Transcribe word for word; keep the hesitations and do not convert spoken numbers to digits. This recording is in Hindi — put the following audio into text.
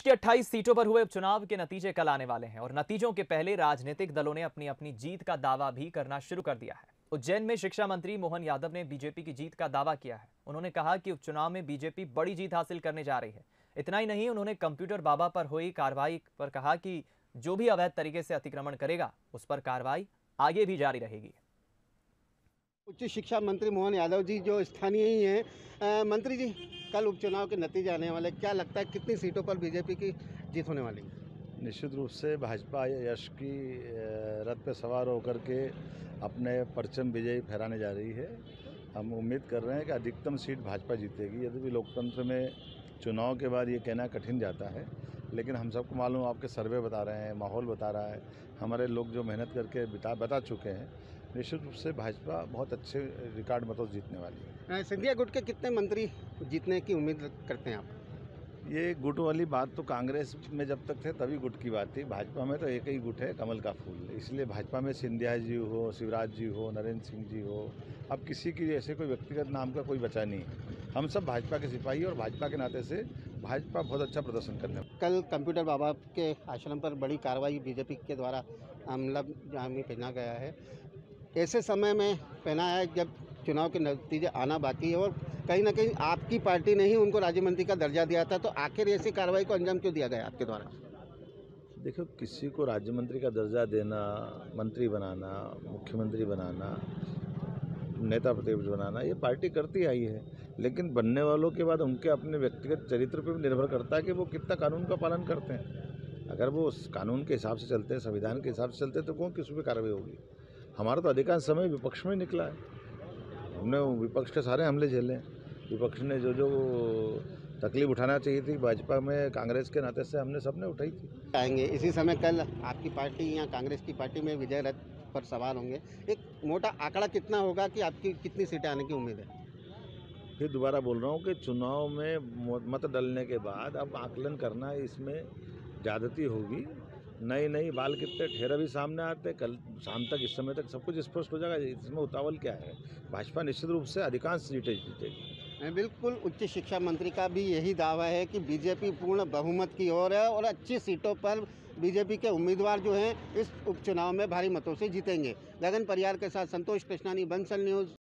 की अट्ठाईस सीटों पर हुए उपचुनाव के नतीजे कल आने वाले हैं और नतीजों के पहले राजनीतिक दलों ने अपनी अपनी जीत का दावा भी करना शुरू कर दिया है। उज्जैन में शिक्षा मंत्री मोहन यादव ने बीजेपी की जीत का दावा किया है। उन्होंने कहा कि उपचुनाव में बीजेपी बड़ी जीत हासिल करने जा रही है। इतना ही नहीं, उन्होंने कंप्यूटर बाबा पर हुई कार्रवाई पर कहा कि जो भी अवैध तरीके से अतिक्रमण करेगा उस पर कार्रवाई आगे भी जारी रहेगी। उच्च शिक्षा मंत्री मोहन यादव जी जो स्थानीय ही हैं। मंत्री जी, कल उपचुनाव के नतीजे आने वाले, क्या लगता है कितनी सीटों पर बीजेपी की जीत होने वाली है? निश्चित रूप से भाजपा यश की रथ पे सवार होकर के अपने परचम विजयी फहराने जा रही है। हम उम्मीद कर रहे हैं कि अधिकतम सीट भाजपा जीतेगी। यदि भी लोकतंत्र में चुनाव के बाद ये कहना कठिन जाता है, लेकिन हम सबको मालूम, आपके सर्वे बता रहे हैं, माहौल बता रहा है, हमारे लोग जो मेहनत करके बिता बता चुके हैं, निश्चित रूप से भाजपा बहुत अच्छे रिकॉर्ड मतों से जीतने वाली है। सिंधिया गुट के कितने मंत्री जीतने की उम्मीद करते हैं आप? ये गुट वाली बात तो कांग्रेस में जब तक थे तभी गुट की बात थी। भाजपा में तो एक ही गुट है, कमल का फूल। इसलिए भाजपा में सिंधिया जी हो, शिवराज जी हो, नरेंद्र सिंह जी हो, अब किसी की ऐसे कोई व्यक्तिगत नाम का कोई बचा नहीं है। हम सब भाजपा के सिपाही और भाजपा के नाते से भाजपा बहुत अच्छा प्रदर्शन करने वाली है। कल कंप्यूटर बाबा के आश्रम पर बड़ी कार्रवाई बीजेपी के द्वारा मतलब जामी पहना गया है। ऐसे समय में पहना है जब चुनाव के नतीजे आना बाकी है और कहीं ना कहीं आपकी पार्टी ने ही उनको राज्य मंत्री का दर्जा दिया था, तो आखिर ऐसी कार्रवाई को अंजाम क्यों दिया गया आपके द्वारा? देखो, किसी को राज्य मंत्री का दर्जा देना, मंत्री बनाना, मुख्यमंत्री बनाना, नेता प्रतिपक्ष बनाना, ये पार्टी करती आई है। लेकिन बनने वालों के बाद उनके अपने व्यक्तिगत चरित्र पर भी निर्भर करता है कि वो कितना कानून का पालन करते हैं। अगर वो उस कानून के हिसाब से चलते हैं, संविधान के हिसाब से चलते हैं, तो कौन किस पर कार्रवाई होगी? हमारा तो अधिकांश समय विपक्ष में निकला है। हमने विपक्ष के सारे हमले झेले। विपक्ष ने जो जो तकलीफ उठाना चाहिए थी भाजपा में, कांग्रेस के नाते से हमने सबने उठाई थी। आएंगे इसी समय कल आपकी पार्टी या कांग्रेस की पार्टी में विजय रथ पर सवार होंगे। एक मोटा आंकड़ा कितना होगा कि आपकी कितनी सीटें आने की उम्मीद है? फिर दोबारा बोल रहा हूँ कि चुनाव में मत डलने के बाद अब आकलन करना, इसमें ज़्यादती होगी। नई नई बाल कितने ठेरा भी सामने आते, कल शाम तक, इस समय तक सब कुछ स्पष्ट हो जाएगा। इसमें उतावल क्या है? भाजपा निश्चित रूप से अधिकांश सीटें जीतेगी। बिल्कुल, उच्च शिक्षा मंत्री का भी यही दावा है कि बीजेपी पूर्ण बहुमत की ओर है और अच्छी सीटों पर बीजेपी के उम्मीदवार जो हैं इस उपचुनाव में भारी मतों से जीतेंगे। गगन परियार के साथ संतोष कृष्णानी, बंसल न्यूज़।